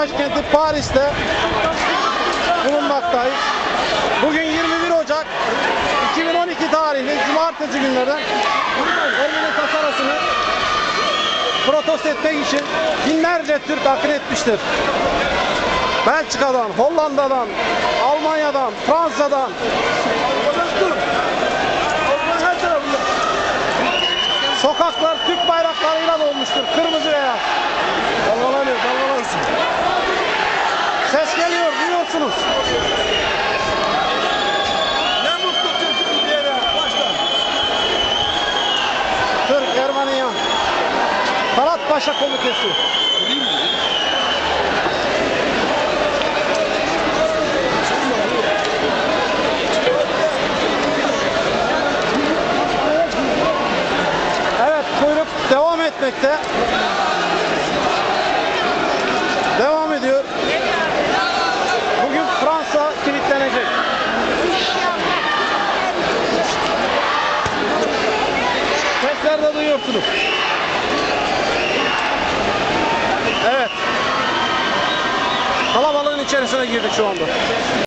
başkenti Paris'te bulunmaktayız. Bugün 21 Ocak 2012 tarihli Cumartesi günlerden Ermeni tasarısını protesto etmek için binlerce Türk akın etmiştir. Belçika'dan, Hollanda'dan, Almanya'dan, Fransa'dan, sokaklar Türk bayraklarıyla dolmuştur. Kırmızı veya. Dalgalanıyor, dalgalansın. Ses geliyor, duyuyorsunuz. Ne mutlu Türk'üm. Başla. Türk, Ermeniyan. Talat Paşa Komitesi. Evet, kuyruk devam etmekte. Devam ediyor. Bugün Fransa kilitlenecek. Seslerde duyuyorsunuz. Evet. Kalabalığın içerisine girdik şu anda.